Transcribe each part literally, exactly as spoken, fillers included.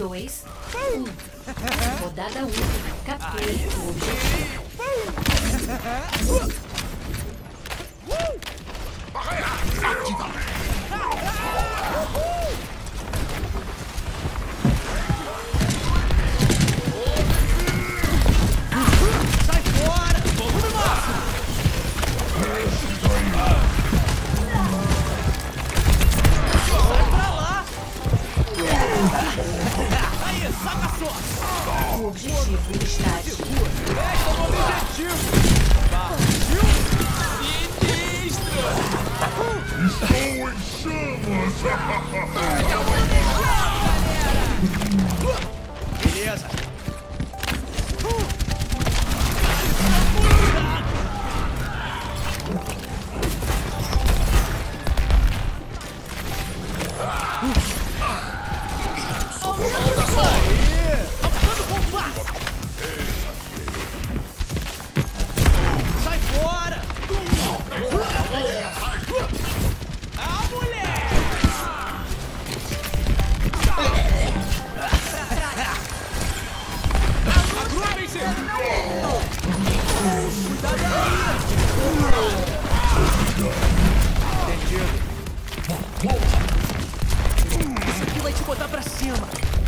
dois, um. Rodada um. Capture o objetivo. Sai fora! Volume máximo! Sai pra lá! Aí, saca só! O objetivo está ativo. Esse é o objetivo! Partiu! Sinistro! Estou em chamas! Beleza! Sai fora! Ah, mulher! Agrupem-se! Cuidado aí! Entendido. Isso aqui vai te botar pra cima.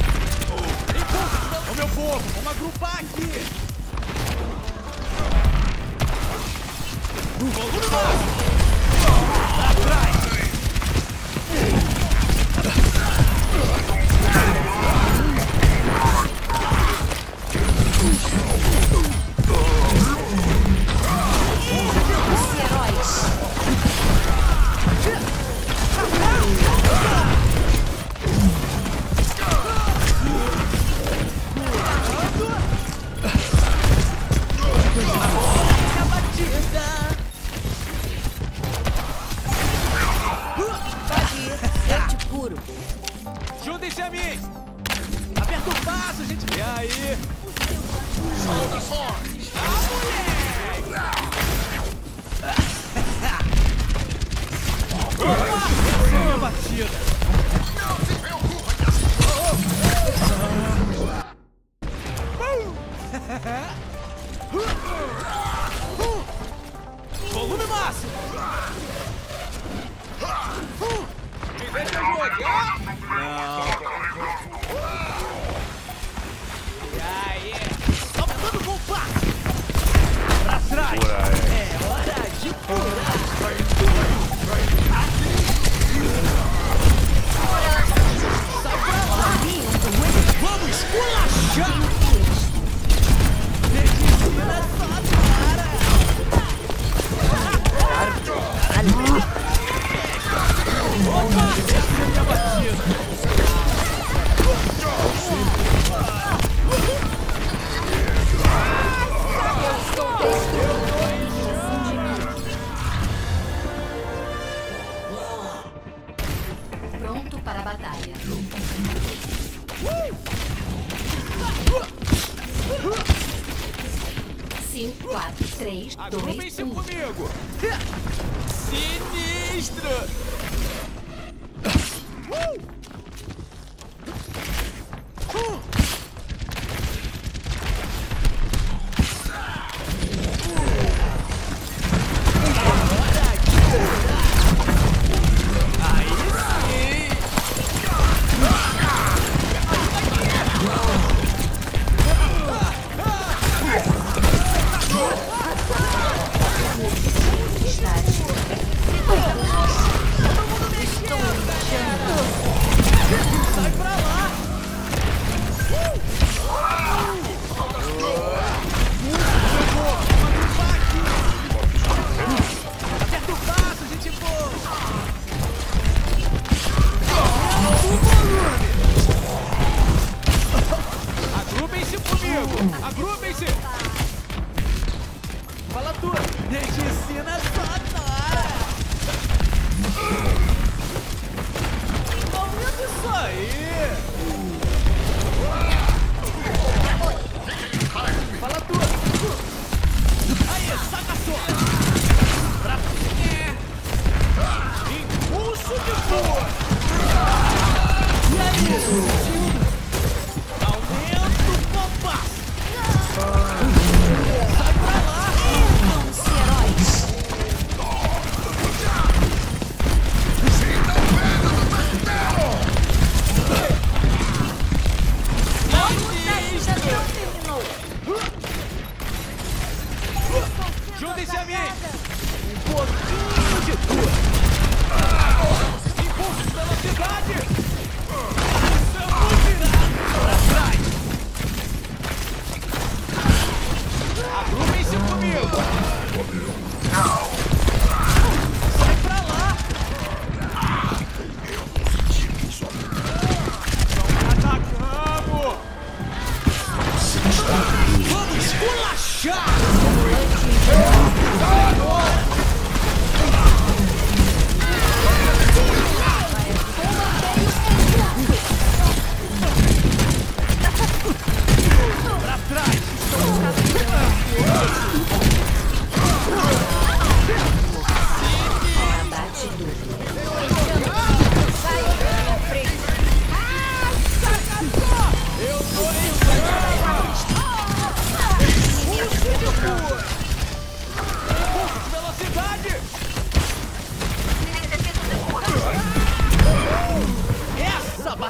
Ô meu povo, vamos agrupar aqui. Volume máximo! Atrás! Os heróis. A batida! Pode ir. Eu te curo. Juntem-se a mim! Aperta o passo, gente! E aí? Saudações! Essa é a minha batida! Não se preocupe! Volume máximo! Me deixa jogar? Não! E aí? Saltando com o passo! Pra trás! É hora de curar! Sai pra lá! Vamos esculachar! Medicina só para! Opa! Essa é a minha batida! Pronto para a batalha. cinco, quatro, três, dois, Agrupem-se um. comigo! Sinistro! Aí sim! Está ativo. Estou em chamas.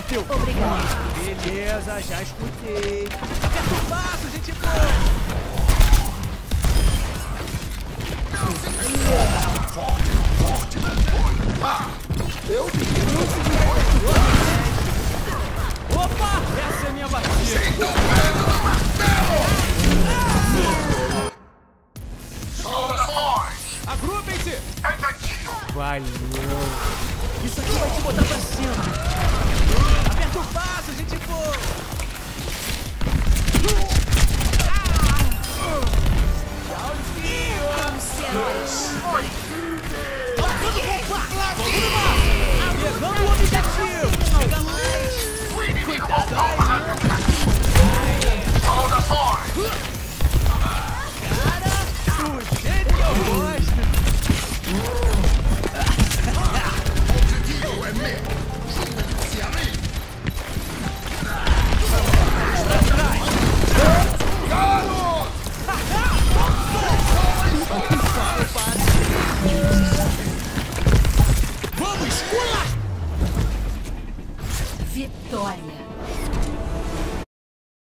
bateu. Obrigado. Beleza, já escutei. Aperta o passo, gente boa. Eu